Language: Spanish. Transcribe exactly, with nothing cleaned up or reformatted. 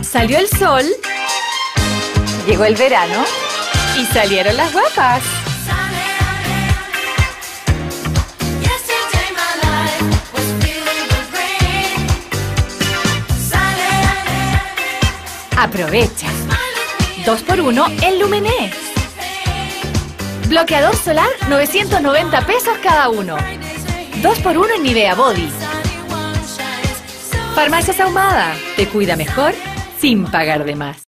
Salió el sol, Llegó el verano. y salieron las guapas. Aprovecha. dos por uno en Lumené. Bloqueador solar, novecientos noventa pesos cada uno. dos por uno en Nivea Body. Farmacias Ahumada. Te cuida mejor sin pagar de más.